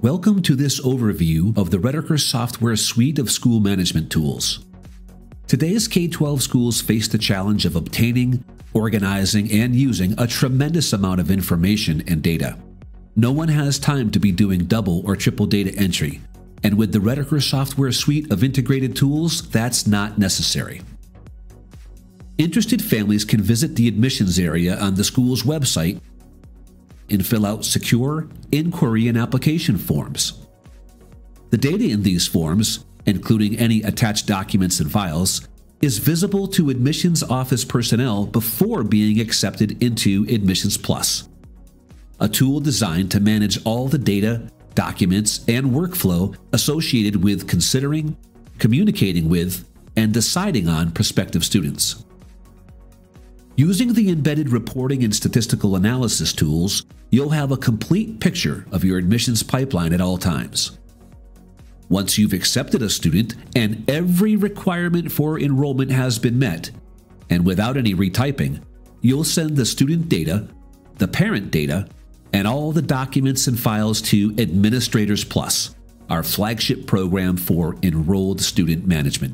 Welcome to this overview of the Rediker Software suite of school management tools. Today's K-12 schools face the challenge of obtaining, organizing, and using a tremendous amount of information and data. No one has time to be doing double or triple data entry, and with the Rediker Software suite of integrated tools, that's not necessary. Interested families can visit the admissions area on the school's website and fill out secure inquiry and application forms. The data in these forms, including any attached documents and files, is visible to admissions office personnel before being accepted into Admissions Plus, a tool designed to manage all the data, documents, and workflow associated with considering, communicating with, and deciding on prospective students. Using the embedded reporting and statistical analysis tools, you'll have a complete picture of your admissions pipeline at all times. Once you've accepted a student and every requirement for enrollment has been met, and without any retyping, you'll send the student data, the parent data, and all the documents and files to Administrators Plus, our flagship program for enrolled student management.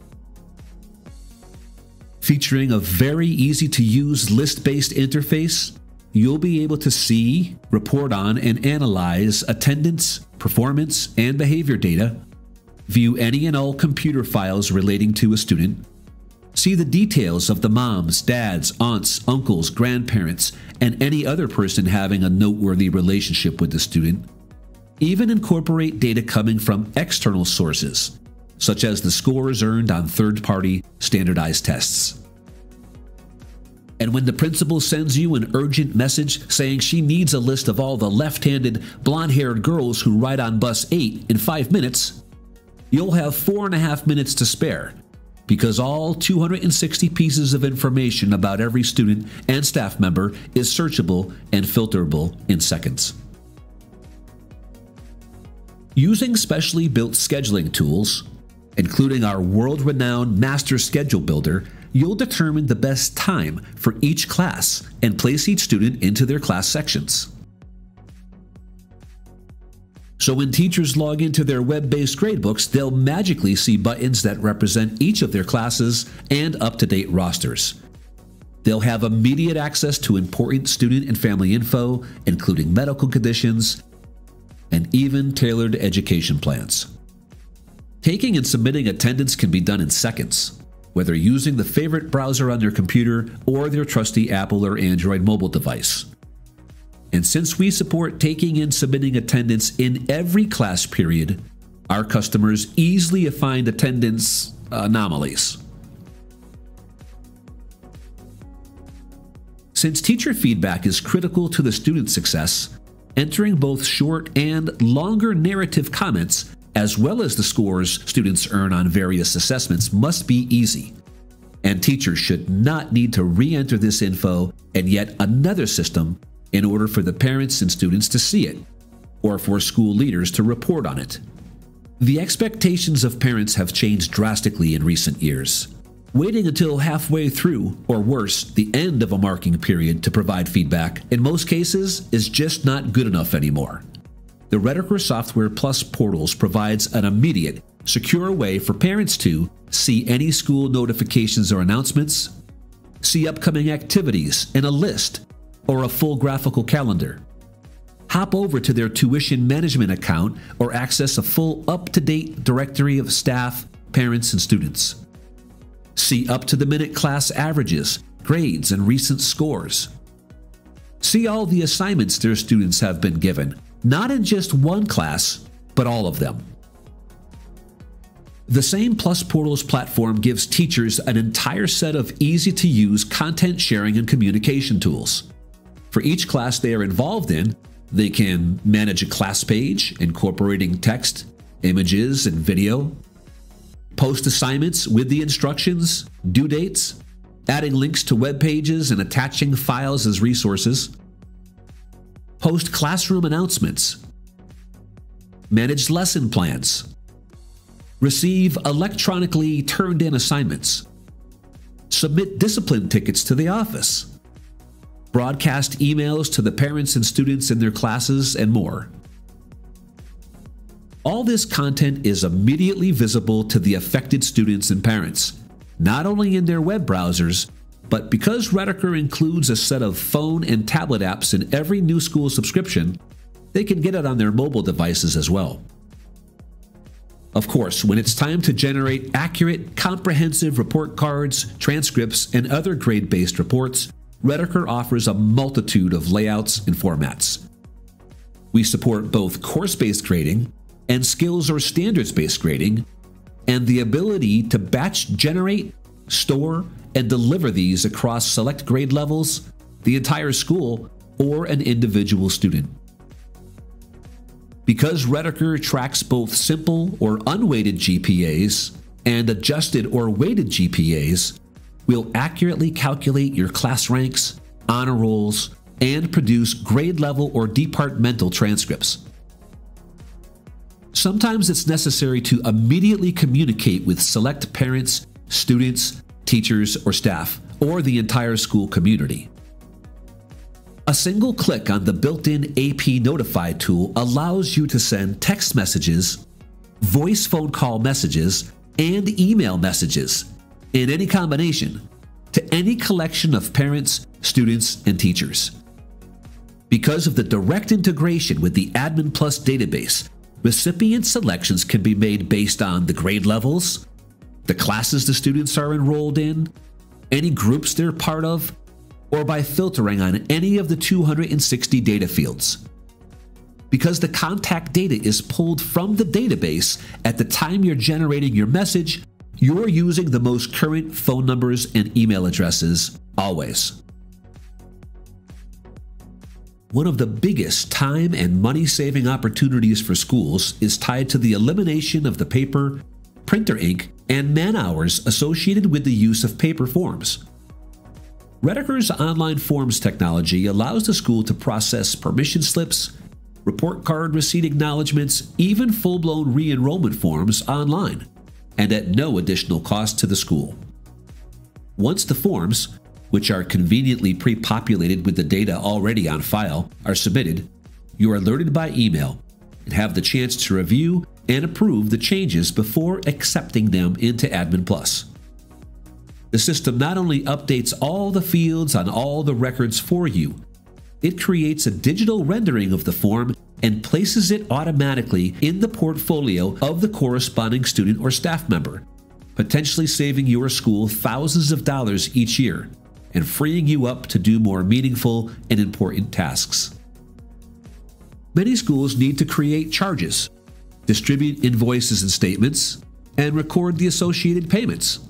Featuring a very easy-to-use list-based interface, you'll be able to see, report on, and analyze attendance, performance, and behavior data, view any and all computer files relating to a student, see the details of the moms, dads, aunts, uncles, grandparents, and any other person having a noteworthy relationship with the student, even incorporate data coming from external sources, such as the scores earned on third-party standardized tests. And when the principal sends you an urgent message saying she needs a list of all the left-handed, blonde-haired girls who ride on bus 8 in 5 minutes, you'll have 4.5 minutes to spare, because all 260 pieces of information about every student and staff member is searchable and filterable in seconds. Using specially built scheduling tools, including our world-renowned Master Schedule Builder, you'll determine the best time for each class and place each student into their class sections. So when teachers log into their web-based gradebooks, they'll magically see buttons that represent each of their classes and up-to-date rosters. They'll have immediate access to important student and family info, including medical conditions, and even tailored education plans. Taking and submitting attendance can be done in seconds, whether using the favorite browser on their computer or their trusty Apple or Android mobile device. And since we support taking and submitting attendance in every class period, our customers easily find attendance anomalies. Since teacher feedback is critical to the student's success, entering both short and longer narrative comments as well as the scores students earn on various assessments must be easy. And teachers should not need to re-enter this info in yet another system in order for the parents and students to see it, or for school leaders to report on it. The expectations of parents have changed drastically in recent years. Waiting until halfway through, or worse, the end of a marking period to provide feedback, in most cases, is just not good enough anymore. The Rediker Software Plus portals provides an immediate, secure way for parents to see any school notifications or announcements, see upcoming activities in a list or a full graphical calendar, hop over to their tuition management account or access a full up-to-date directory of staff, parents, and students, see up-to-the-minute class averages, grades, and recent scores, see all the assignments their students have been given, not in just one class, but all of them. The same Plus Portals platform gives teachers an entire set of easy-to-use content sharing and communication tools. For each class they are involved in, they can manage a class page, incorporating text, images, and video, post assignments with the instructions, due dates, adding links to web pages and attaching files as resources, post classroom announcements, manage lesson plans, receive electronically turned-in assignments, submit discipline tickets to the office, broadcast emails to the parents and students in their classes, and more. All this content is immediately visible to the affected students and parents, not only in their web browsers, but because Rediker includes a set of phone and tablet apps in every new school subscription, they can get it on their mobile devices as well. Of course, when it's time to generate accurate, comprehensive report cards, transcripts, and other grade-based reports, Rediker offers a multitude of layouts and formats. We support both course-based grading and skills or standards-based grading, and the ability to batch generate, store, and deliver these across select grade levels, the entire school, or an individual student. Because Rediker tracks both simple or unweighted GPAs and adjusted or weighted GPAs, we'll accurately calculate your class ranks, honor rolls, and produce grade level or departmental transcripts. Sometimes it's necessary to immediately communicate with select parents, students, teachers, or staff, or the entire school community. A single click on the built-in AP Notify tool allows you to send text messages, voice phone call messages, and email messages, in any combination, to any collection of parents, students, and teachers. Because of the direct integration with the Admin Plus database, recipient selections can be made based on the grade levels, the classes the students are enrolled in, any groups they're part of, or by filtering on any of the 260 data fields. Because the contact data is pulled from the database at the time you're generating your message, you're using the most current phone numbers and email addresses always. One of the biggest time and money-saving opportunities for schools is tied to the elimination of the paper, printer ink, and man-hours associated with the use of paper forms. Rediker's online forms technology allows the school to process permission slips, report card receipt acknowledgments, even full-blown re-enrollment forms online, and at no additional cost to the school. Once the forms, which are conveniently pre-populated with the data already on file, are submitted, you are alerted by email and have the chance to review and approve the changes before accepting them into Admin Plus. The system not only updates all the fields on all the records for you, it creates a digital rendering of the form and places it automatically in the portfolio of the corresponding student or staff member, potentially saving your school thousands of dollars each year and freeing you up to do more meaningful and important tasks. Many schools need to create charges, distribute invoices and statements, and record the associated payments.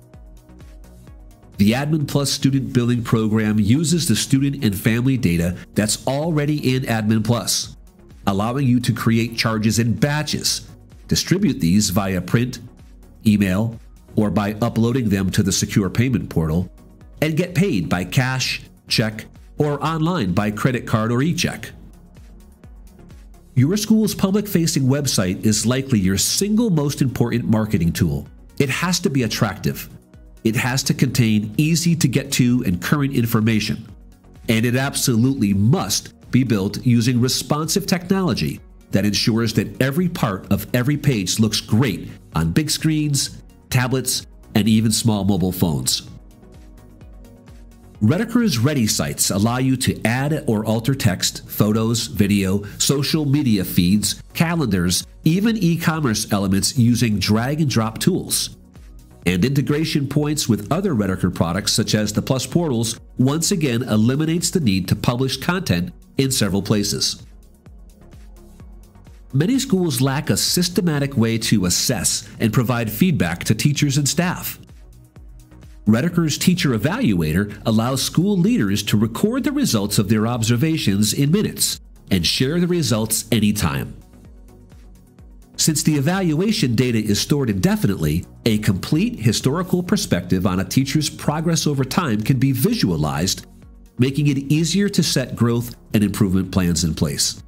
The Admin Plus student billing program uses the student and family data that's already in Admin Plus, allowing you to create charges in batches, distribute these via print, email, or by uploading them to the secure payment portal, and get paid by cash, check, or online by credit card or e-check. Your school's public-facing website is likely your single most important marketing tool. It has to be attractive. It has to contain easy-to-get-to and current information. And it absolutely must be built using responsive technology that ensures that every part of every page looks great on big screens, tablets, and even small mobile phones. Rediker's Ready sites allow you to add or alter text, photos, video, social media feeds, calendars, even e-commerce elements using drag-and-drop tools. And integration points with other Rediker products such as the Plus portals once again eliminates the need to publish content in several places. Many schools lack a systematic way to assess and provide feedback to teachers and staff. Rediker's Teacher Evaluator allows school leaders to record the results of their observations in minutes and share the results anytime. Since the evaluation data is stored indefinitely, a complete historical perspective on a teacher's progress over time can be visualized, making it easier to set growth and improvement plans in place.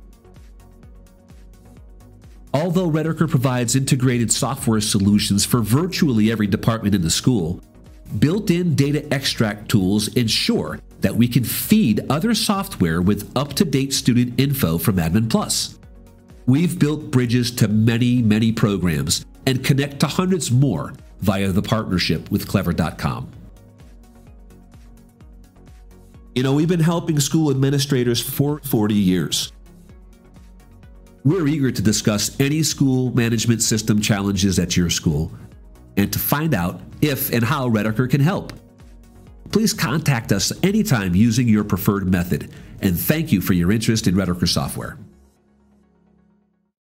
Although Rediker provides integrated software solutions for virtually every department in the school, built-in data extract tools ensure that we can feed other software with up-to-date student info from Admin Plus. We've built bridges to many programs and connect to hundreds more via the partnership with Clever.com. You know, we've been helping school administrators for 40 years. We're eager to discuss any school management system challenges at your school and to find out if and how Rediker can help. Please contact us anytime using your preferred method, and thank you for your interest in Rediker Software.